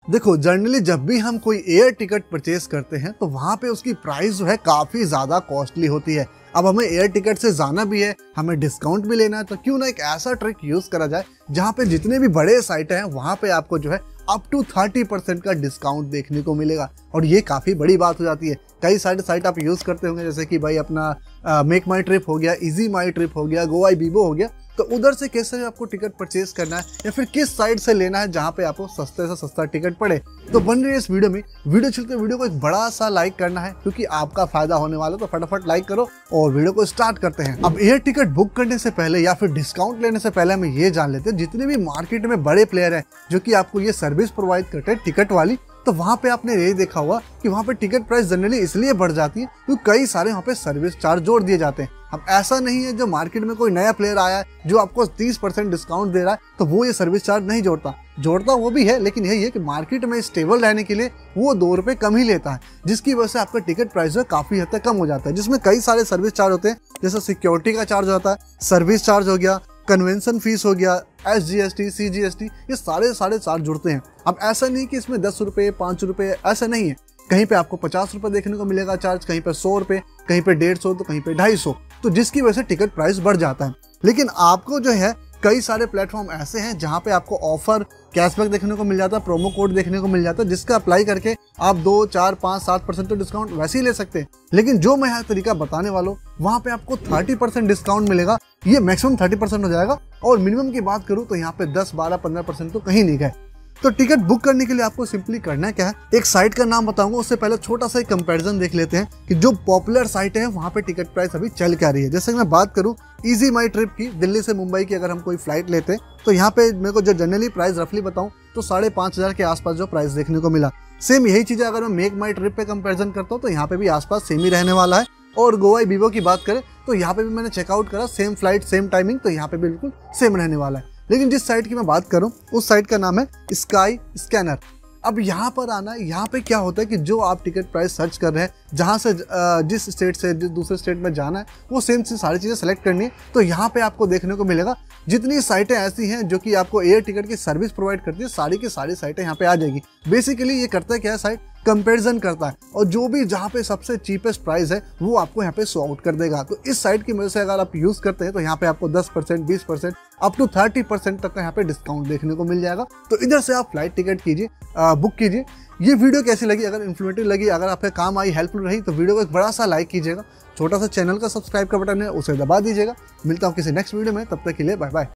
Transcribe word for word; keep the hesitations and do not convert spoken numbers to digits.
देखो जनरली जब भी हम कोई एयर टिकट परचेज करते हैं तो वहाँ पे उसकी प्राइस जो है काफी ज्यादा कॉस्टली होती है। अब हमें एयर टिकट से जाना भी है, हमें डिस्काउंट भी लेना है, तो क्यों ना एक ऐसा ट्रिक यूज करा जाए जहाँ पे जितने भी बड़े साइट हैं वहाँ पे आपको जो है अप टू थर्टी परसेंट का डिस्काउंट देखने को मिलेगा। और ये काफी बड़ी बात हो जाती है। कई सारे साइट आप यूज करते होंगे, जैसे कि भाई अपना मेक माई ट्रिप हो गया, इजी माई ट्रिप हो गया, गोआईबीबो हो गया। तो उधर से कैसे आपको टिकट परचेज करना है या फिर किस साइट से लेना है जहाँ पे आपको सस्ते से सस्ता टिकट पड़े, तो बन रही है इस वीडियो में। वीडियो चलते वीडियो को एक बड़ा सा लाइक करना है क्योंकि आपका फायदा होने वाला है, तो फटाफट लाइक करो और वीडियो को स्टार्ट करते हैं। अब एयर टिकट बुक करने से पहले या फिर डिस्काउंट लेने से पहले हमें ये जान लेते हैं जितने भी मार्केट में बड़े प्लेयर हैं जो कि आपको ये सर्विस प्रोवाइड करते हैं टिकट वाली, तो वहाँ पे आपने यही देखा होगा कि वहाँ पे टिकट प्राइस जनरली इसलिए बढ़ जाती है क्योंकि कई सारे वहाँ पे सर्विस चार्ज जोड़ दिए जाते हैं। अब ऐसा नहीं है जो मार्केट में कोई नया प्लेयर आया है जो आपको तीस परसेंट डिस्काउंट दे रहा है तो वो ये सर्विस चार्ज नहीं जोड़ता, जोड़ता वो भी है, लेकिन यही है कि मार्केट में स्टेबल रहने के लिए वो दो रुपए कम ही लेता है, जिसकी वजह से आपका टिकट प्राइस जो है काफी हद तक कम हो जाता है। जिसमें कई सारे सर्विस चार्ज होते हैं, जैसे सिक्योरिटी का चार्ज होता है, सर्विस चार्ज हो गया, कन्वेंशन फीस हो गया, S G S T, C G S T, ये सारे सारे चार्ज जुड़ते हैं। अब ऐसा नहीं कि इसमें दस रुपए पाँच रुपए, ऐसा नहीं है। कहीं पे आपको पचास रुपए देखने को मिलेगा चार्ज, कहीं पे सौ रुपए, कहीं पे डेढ़ सौ, तो कहीं पे ढाई सौ, तो जिसकी वजह से टिकट प्राइस बढ़ जाता है। लेकिन आपको जो है कई सारे प्लेटफॉर्म ऐसे हैं जहां पे आपको ऑफर, कैशबैक देखने को मिल जाता है, प्रोमो कोड देखने को मिल जाता है, जिसका अप्लाई करके आप दो चार पाँच सात परसेंट तो डिस्काउंट वैसे ही ले सकते हैं। लेकिन जो मैं यहाँ तरीका बताने वाला हूँ वहाँ पे आपको थर्टी परसेंट डिस्काउंट मिलेगा। ये मैक्सिमम थर्टी परसेंट हो जाएगा और मिनिमम की बात करूँ तो यहाँ पे दस बारह पंद्रह परसेंट तो कहीं नहीं गए। तो टिकट बुक करने के लिए आपको सिंपली करना क्या है, एक साइट का नाम बताऊंगा, उससे पहले छोटा सा एक कंपैरिजन देख लेते हैं कि जो पॉपुलर साइट है वहाँ पे टिकट प्राइस अभी चल क्या रही है। जैसे मैं बात करूँ इजी माई ट्रिप की, दिल्ली से मुंबई की अगर हम कोई फ्लाइट लेते हैं तो यहाँ पे मेरे को जो जनरली प्राइस रफली बताऊँ तो साढ़े पाँच हजार के आसपास जो प्राइस देखने को मिला। सेम यही चीज़ अगर मैं मेक माई ट्रिप पे कंपेरिजन करता हूँ तो यहाँ पे भी आसपास सेम ही रहने वाला है। और गोआईबीबो की बात करें तो यहाँ पे भी मैंने चेकआउट करा, सेम फ्लाइट सेम टाइमिंग, तो यहाँ पे बिल्कुल सेम रहने वाला है। लेकिन जिस साइट की मैं बात करूं उस साइट का नाम है स्काई स्कैनर। अब यहाँ पर आना, यहाँ पे क्या होता है कि जो आप टिकट प्राइस सर्च कर रहे हैं, जहाँ से जिस स्टेट से जिस दूसरे स्टेट में जाना है, वो सेम से सारी चीज़ें सेलेक्ट करनी है। तो यहाँ पे आपको देखने को मिलेगा जितनी साइटें ऐसी हैं जो कि आपको एयर टिकट की सर्विस प्रोवाइड करती है, सारी की सारी साइटें यहाँ पे आ जाएगी। बेसिकली ये करता है क्या है, साइट कंपैरिजन करता है और जो भी जहाँ पे सबसे चीपेस्ट प्राइस है वो आपको यहाँ पे शो आउट कर देगा। तो इस साइट की वजह से अगर आप यूज करते हैं तो यहाँ पे आपको दस परसेंट, बीस percent, up to thirty percent तक का यहाँ पे डिस्काउंट देखने को मिल जाएगा। तो इधर से आप फ्लाइट टिकट कीजिए, बुक कीजिए। ये वीडियो कैसी लगी, अगर इन्फॉर्मेटिव लगी, अगर आपके काम आई, हेल्पफुल रही, तो वीडियो को एक बड़ा सा लाइक कीजिएगा। छोटा सा चैनल का सब्सक्राइब का बटन है उसे दबा दीजिएगा। मिलता हूँ किसी नेक्स्ट वीडियो में, तब तक के लिए बाय बाय।